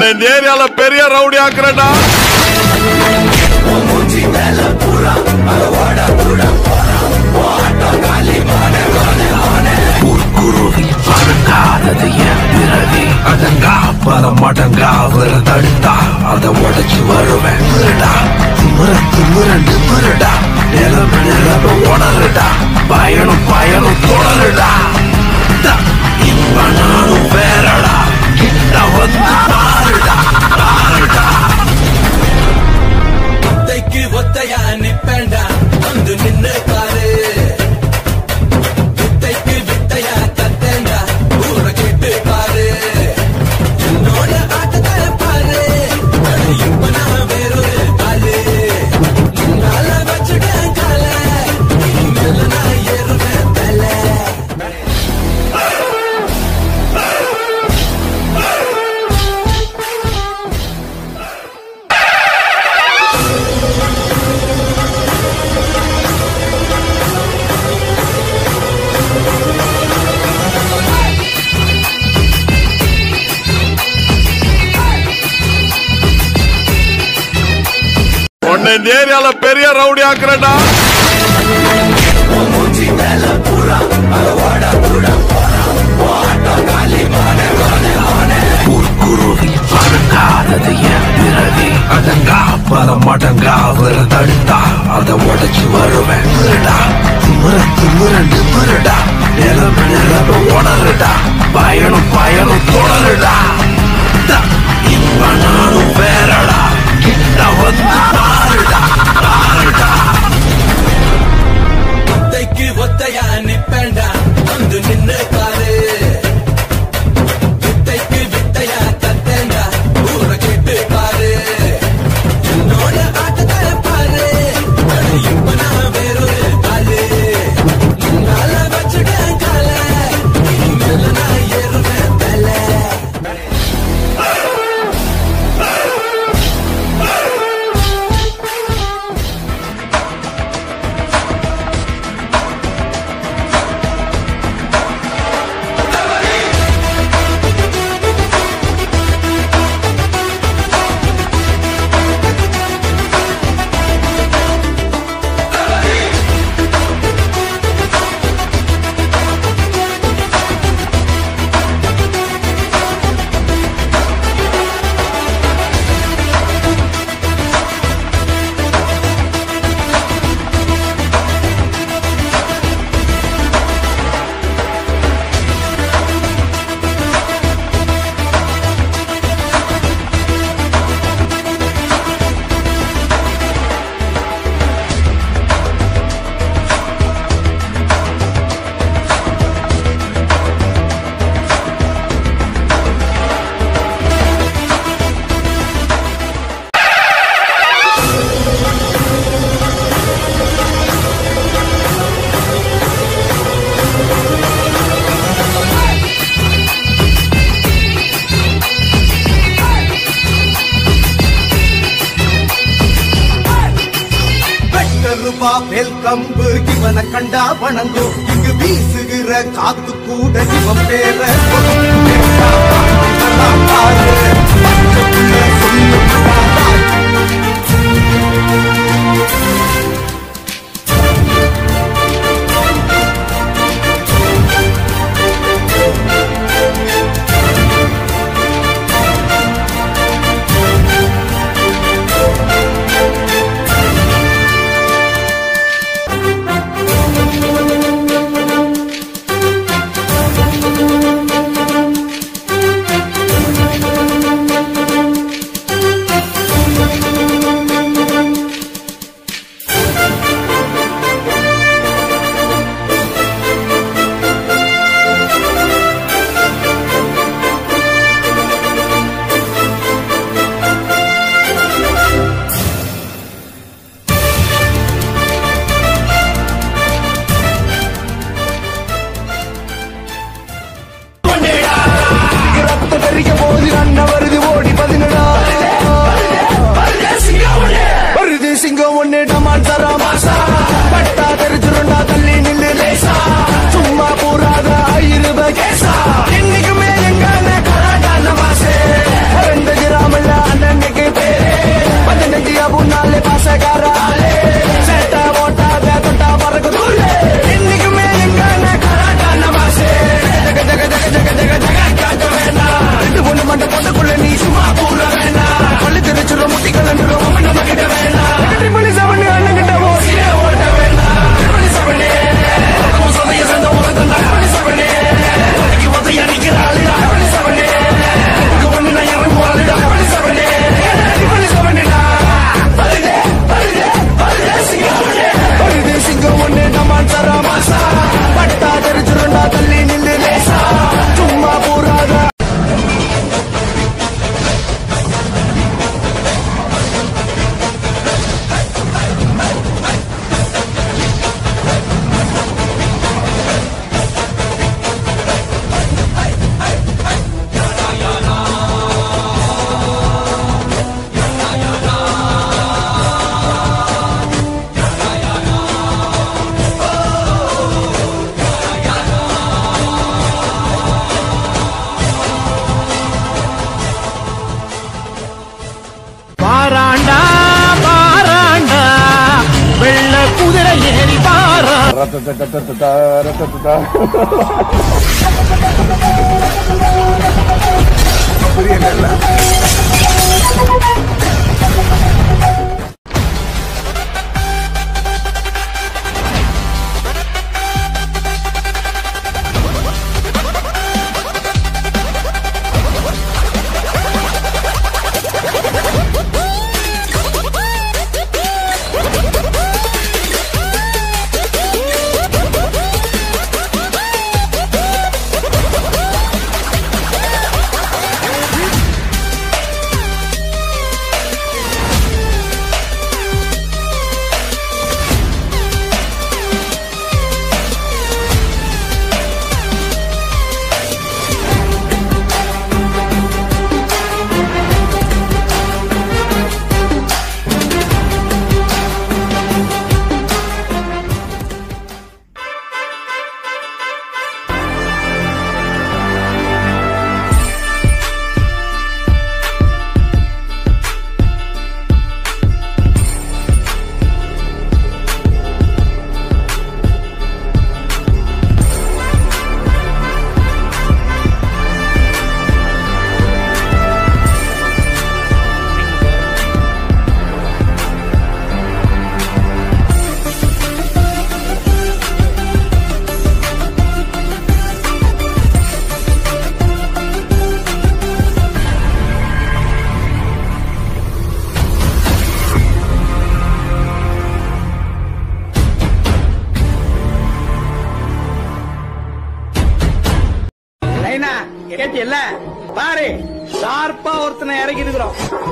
உன்னை இந்த ஏரியால பெரிய ரவுடி ஆக்குறடா. அதங்கா பல மடங்கா அவர தடுத்தா அதை உடைச்சு வருவேன். நிமிரண்டா நிலம உணருடா, பயணம் தொடருடா. இப்ப நானும் வேறடா, கிட்ட வந்து பாருடா. ஒத்தைக்கு ஒத்தையா நிப்பேண்டா, வந்து நின்று பாரு. வித்தைக்கு வித்தையா கத்தேண்டா, ஊர கேட்டு பாரு. என்னோட ஆட்டத்தை பாரு, இப்ப நான் வேறொரு பாலு. முன்னால வச்சுட கால, மேல நான் ஏறுவேன் தலை. உன்னை இந்த ஏரியால பெரிய ரவுடி ஆக்குறடா. அதங்கா பல மடங்கா அவர தடுத்தா அதை உடைச்சு வருவேன். நிமிரண்டா நிலம உணருடா, பயணம் தொடருடா. இப்ப நானும் வேறடா, கிட்ட வந்து பாருடா. ஒத்தைக்கு ஒத்தையா நிப்பேண்டா, வந்து நின்று பாரு. வித்தைக்கு வித்தையா கத்தேண்டா, ஊர கேட்டு பாரு. என்னோட ஆட்டத்தை பாரு, இப்ப நான் வேறொரு பாலு. முன்னால வச்சுட கால, மேல நான் ஏறுவேன் தலை. கம்பு இவனை கண்டா வணங்கும். இங்கு வீசுகிற காத்து கூட இவன் பேர புரியல. கேட்டியல்ல பாரு, ஷார்ப்பா ஒருத்தனை இறக்கி இருக்கிறோம்.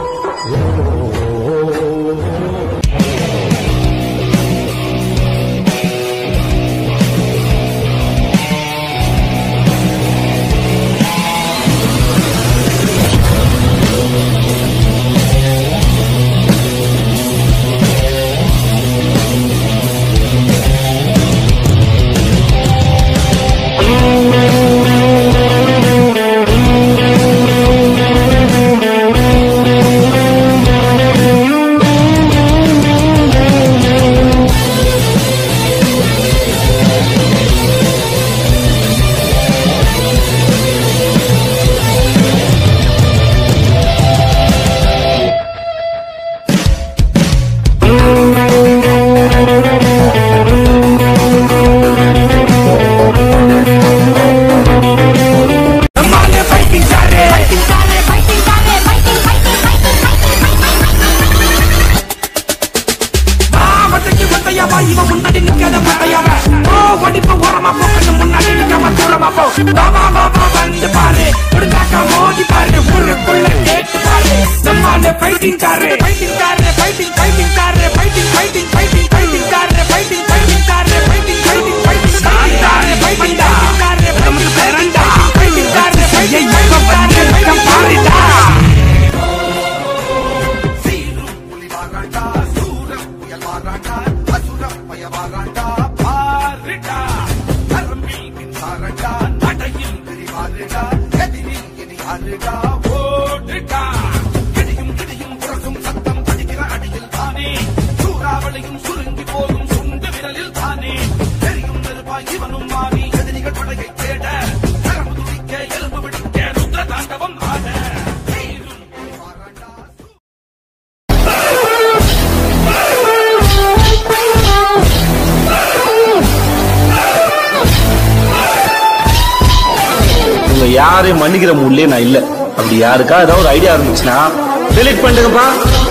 யாரையும் மன்னிக்கிற மூட்லயே நான் இல்ல. அப்படி யாருக்கா ஏதாவது ஒரு ஐடியா இருந்துச்சுன்னா டெலீட் பண்ணுங்கப்பா.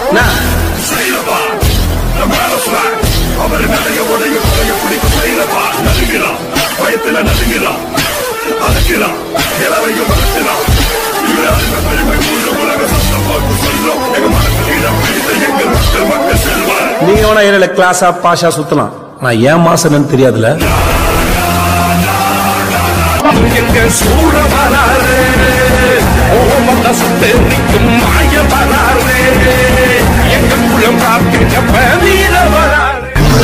நீங்க வேணா ஏரியால கிளாஸா பாஷா சுத்தலாம், நான் ஏன் மாசம் தெரியாதுல. எங்க சூழ வராரு ஓமத்த சுத்து நிற்கும் மாய வராரு எங்க குளம் காக்கின்ற வீர வராரு.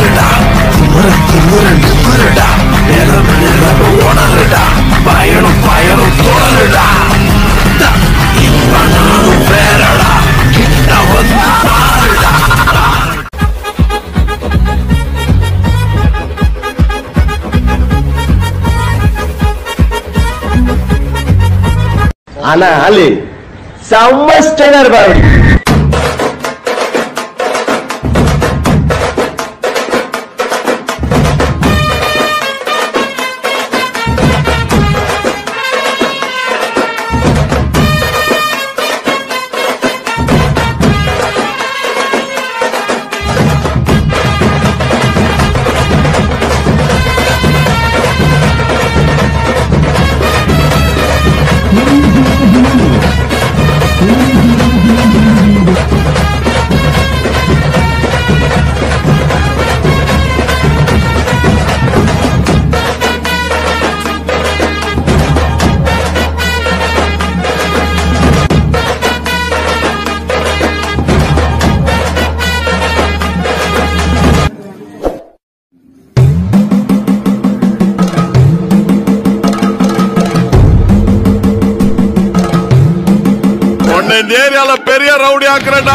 பயணம் பயணம் தொடருடா இப்ப நானும் வேறடா கிட்ட வந்து பாருடா. ஆனா ஆளு செம்ம ஸ்டைலா இருப்பாரு. இந்த ஏரியால பெரிய ரவுடி ஆக்குறடா.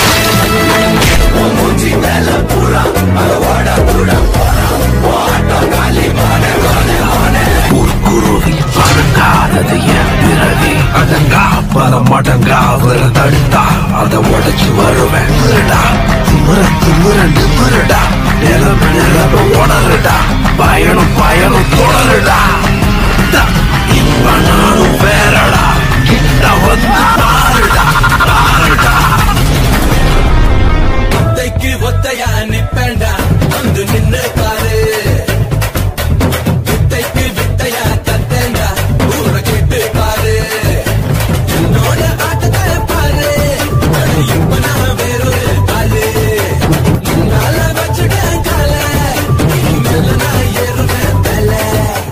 குருவி பறக்காதது என் பிறவி அதங்கா பரமடங்கா வர தடுத்தா அதை உடைச்சு வருவேன். நிமிரடா நிலம உணருடா பயணம் தொடருடா. இப்ப நானும் வேறடா கிட்ட வந்து பாருடா. ஒத்தைக்கு ஒத்தையா நிப்பேண்டா வந்து நின்னு பாரு. வித்தைக்கு வித்தையா தத்தேண்டா ஊர கேட்டு பாரு. என்னோட ஆட்டத்தை பாரு இப்ப நான் வேறொரு ஆளு. முன்னால வச்சுட்டேன் கால இனிமேல நான் ஏறுவேன் தலை.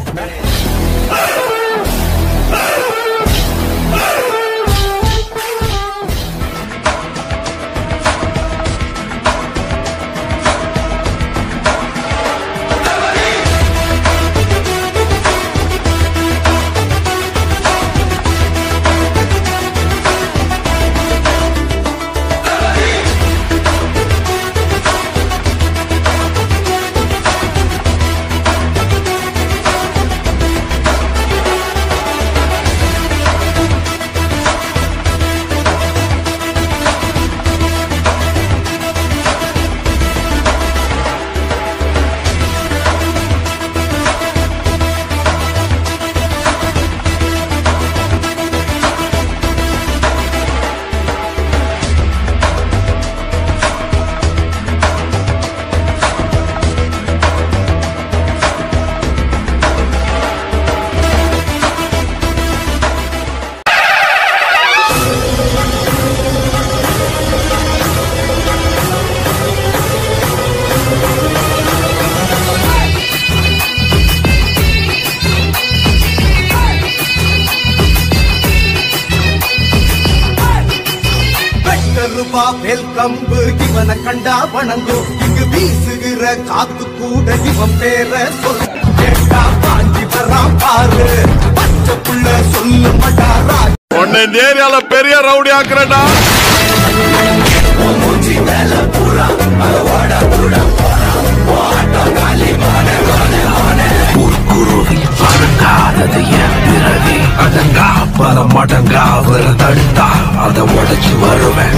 கம்பு இவனை கண்டா வணங்கும் இங்கு வீசுகிற காத்து கூட இவன் பேர சொல் கேட்டா பாஞ்சி வரான் பாரு பச்சை புள்ள சொல்லு மட்டாரா உன்னை இந்த ஏரியால பெரிய ரவுடி ஆக்குறடா. குருவி பறக்காதது என் பிறவி அதங்கா பரமடங்கா வர தடுத்தா அதை உடைச்சு வருவேன்.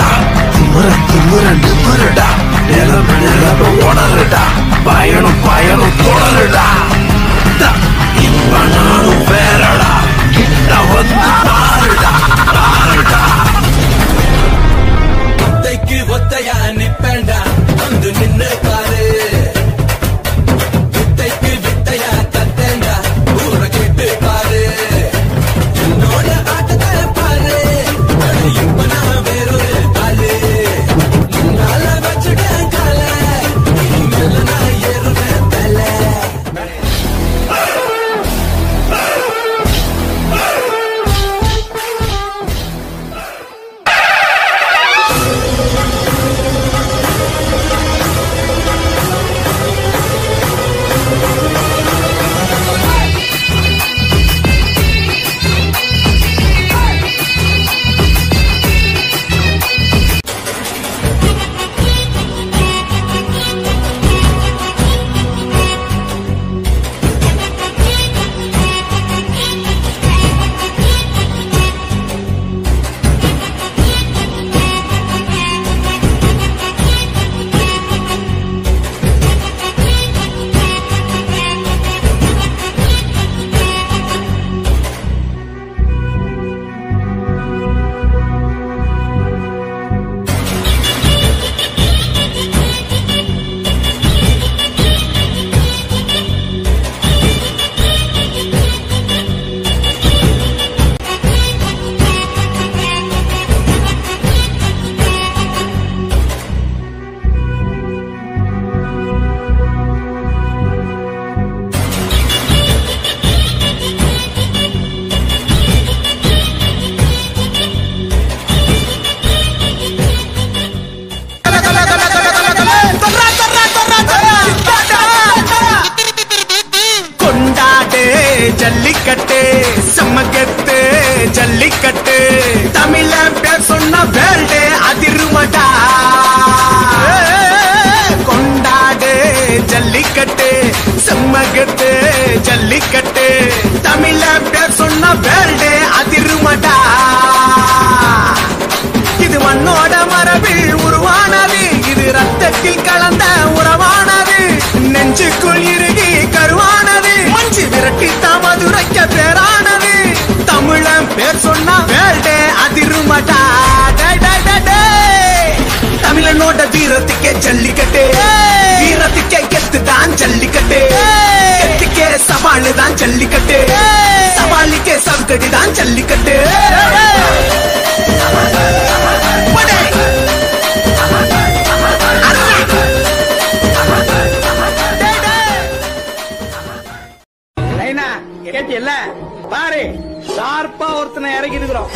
நிமிரடா நிலம உணருடா பயணம் தொடருடா. இப்ப நானும் வேறடா கிட்ட வந்து பாருடா. ஒத்தைக்கு ஒத்தையா நிப்பேண்டா வந்து நின்னு பாரு. வித்தைக்கு வித்தையா தத்தேண்டா ஊர கேட்டு பாரு. என்னோட ஆட்டத்தை பாரு இப்ப நான் வேறொரு ஆளு. முன்னால வச்சுட்டேன் கால இனிமேல நான் ஏறுவேன் தலை. தமிழோட மரபில் உருவானது இது ரத்தத்தில் கலந்த உறவானது நெஞ்சுக்குள் இறுகி கருவானது மஞ்சு விரட்டி மதுரைக்க பேரானது தமிழன் பேர் சொன்னா வேல்டே அதிருமடா தமிழனோட வீரத்துக்கே ஜல்லிக்கட்டு வீரத்துக்கே கெத்து தான் ஜல்லிக்கட்டு கெத்துக்கே சவாலு தான் ஜல்லிக்கட்டு சவாலுக்கே சவுக்கடி தான் ஜல்லிக்கட்டு கேட்டியல்ல பாரு ஷார்ப்பா ஒருத்தனை இறக்கி இருக்கிறோம்.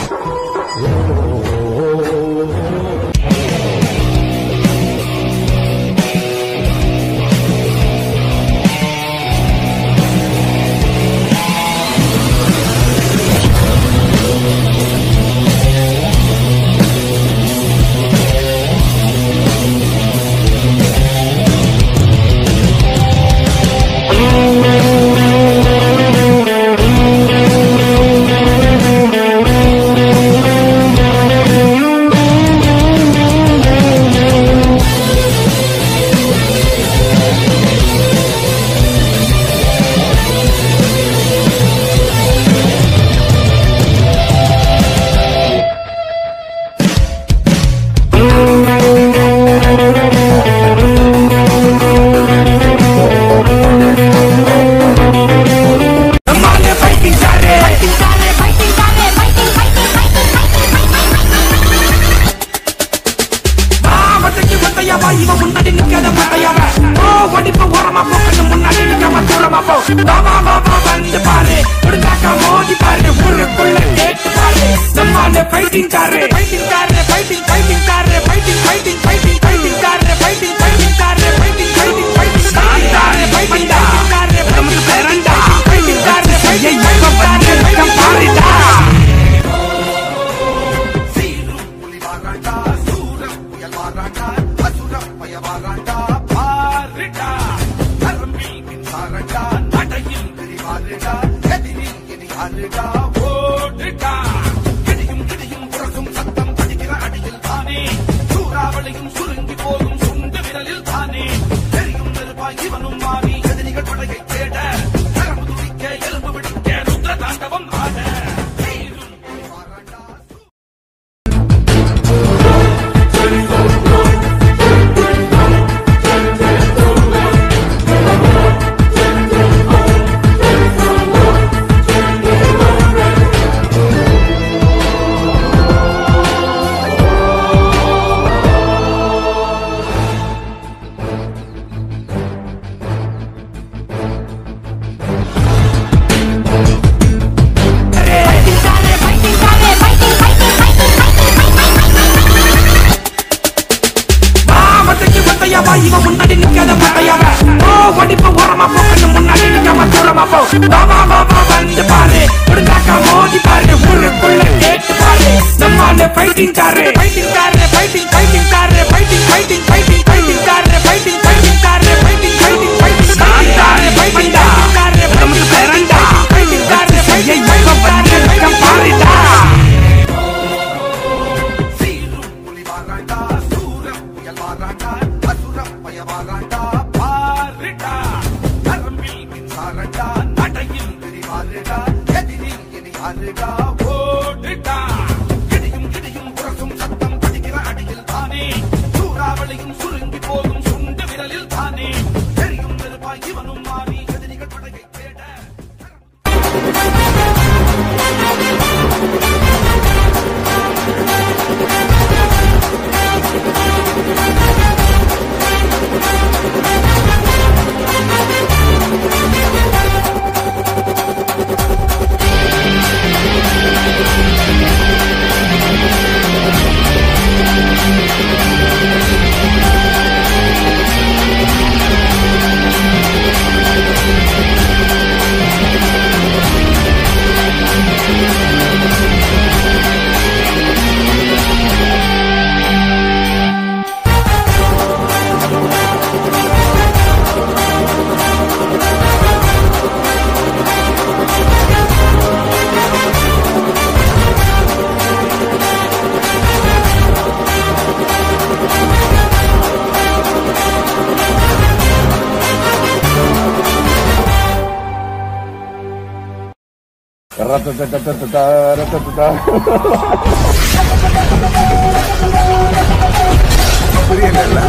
சூறாவளியும் புரியல.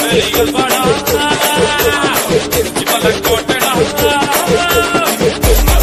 கோட்டடா